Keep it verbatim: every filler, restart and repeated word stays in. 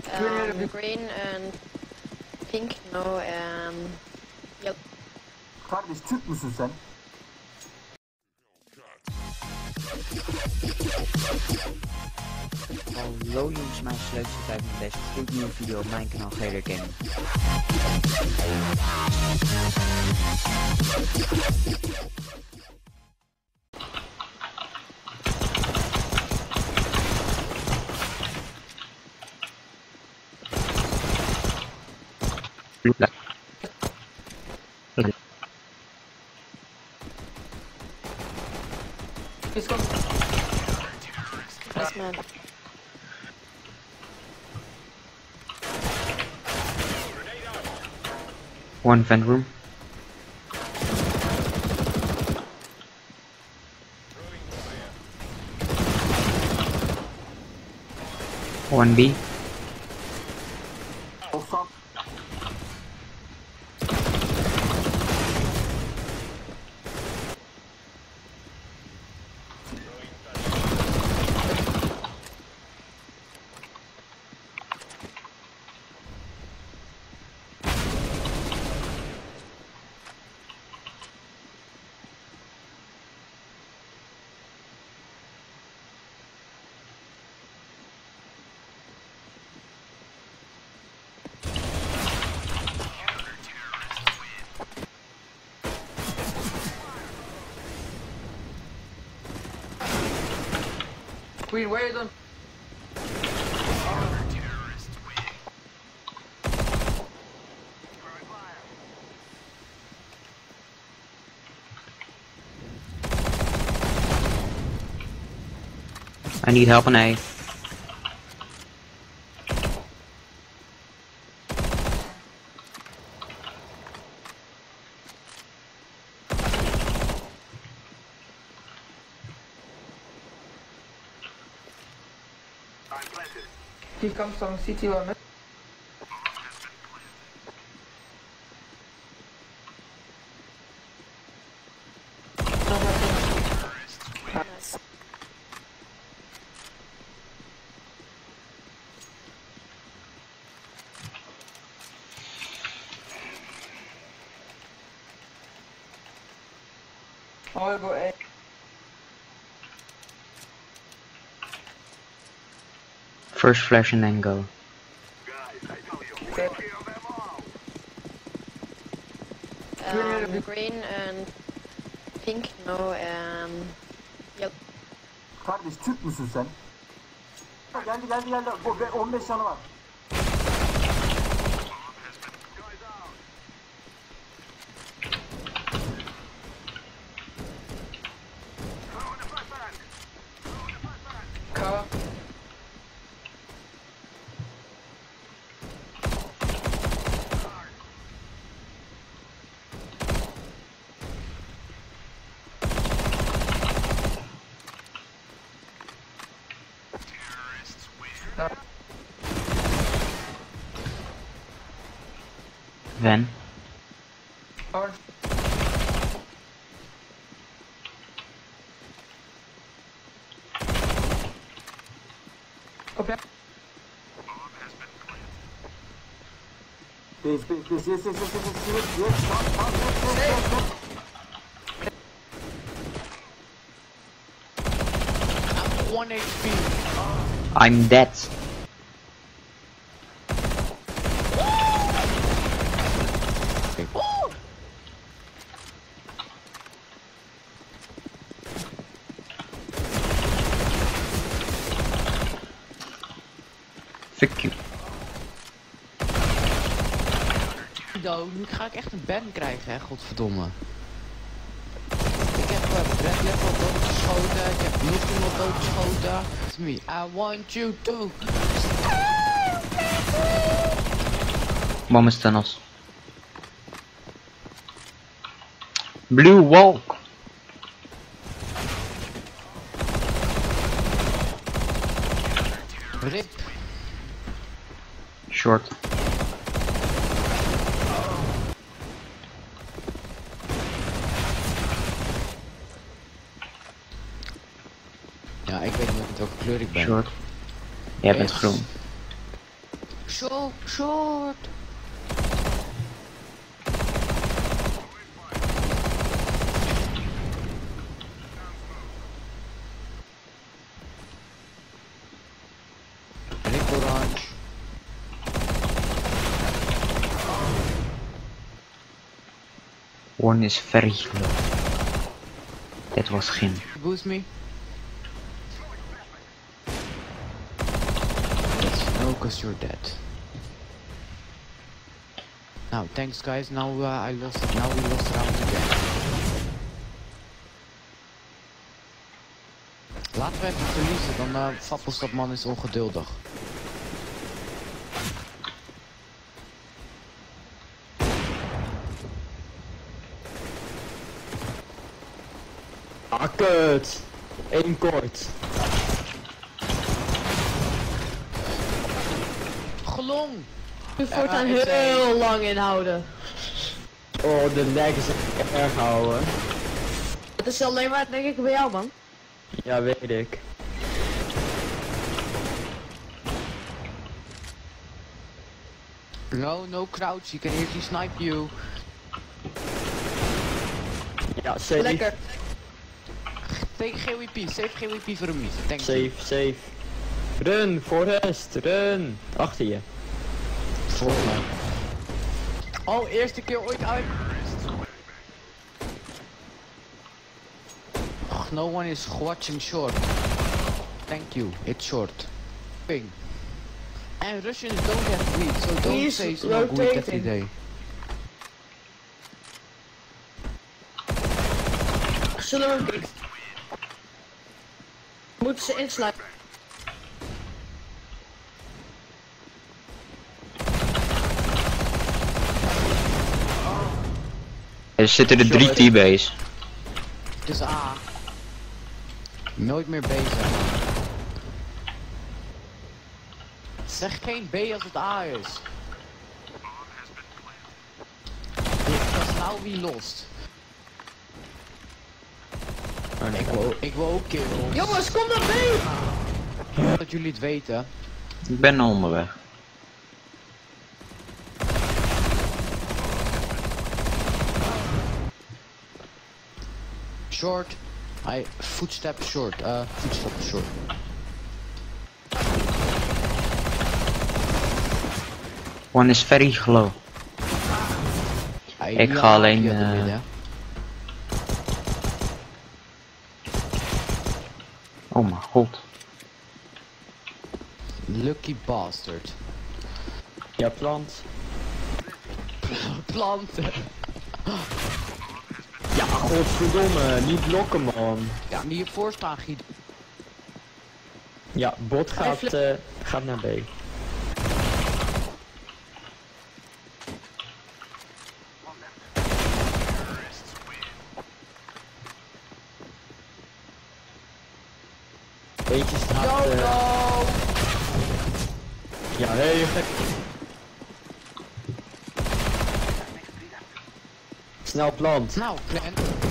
Um, green and pink, no, um, yellow. Kardeş Türk müsün sen? Hallo jongens, mijn leukste vijfendertig. Dit nieuwe video op mijn kanaal Gator Gaming. Nice man. One vent room. One B. doksan. Queen, where are you done? I need help on A. He comes from city limit. Nice. I'll go A. First flash and then go. Um, green and pink, no, um, yellow. Kardeş Türk müsün sen? Geldi geldi geldi. Bu be- on beş canı var. Cover. Van. Orange. Okay. Base base base. Yes yes yes yes yes yes. Yes. Tamam, tamam, yes, yes, yes, yes. I'm one H P. I'm dead. Fuck you. Do, nu ga ik echt een ban krijgen, hè, godverdomme. Ik heb uh, Red Level doodgeschoten, ik heb Milton al doodgeschoten. It's me, I want you to. Bomb is tunnels. Blue wall. Rip. Short. Ja, ik weet niet welke kleur ik ben. Short. Jij bent Yes. groen. Short, short. Rick orange. One is very low. That was him. Boost me. Yes, no, cause you're dead. Now, thanks guys. Now uh, I lost. Now we lost round again. Laten we even verliezen, dan uh, Fappelstapman is ongeduldig. Ah, kut. Eén kort. Glong! Nu voortaan Ja, ik zei- heel lang inhouden. Oh, de lag is echt erg houden. Het is alleen maar denk ik bij jou, man. Ja, weet ik. No, no crouch. You can easily snipe you. Ja, safe. Lekker. Take G W P. Save G W P voor hem niet. Thank you. Safe, safe. Run, Forrest, run. Achter je. Volgens mij. Oh, eerste keer ooit uit. Ach, no one is watching short. Thank you. It's short. Ping. And Russians don't have greed, so don't He's say it's no greed every rotating. day. Zullen we hem kijken? Moeten ze insluiten? Er zitten er drie T-base. Het is A. Nooit meer B zijn. Zeg geen B als het A is. Dat is nou wie lost. Ik wil, ik wil ook kills. Jongens, kom naar B! Dat jullie het weten. Ik ben al onderweg. Short. I footstep short. Uh, footstep short. One is very low. I Ik ga alleen, via de eh, midden. Oh mijn god. Lucky bastard. Ja, plant. Planten. Ja, godverdomme, niet blokken man. Ja, niet hiervoor staan gieten. Ja, bot gaat, eh, gaat naar B. Eentje staat... eh, Ja, heel gek. Snel plant. Nou, plant.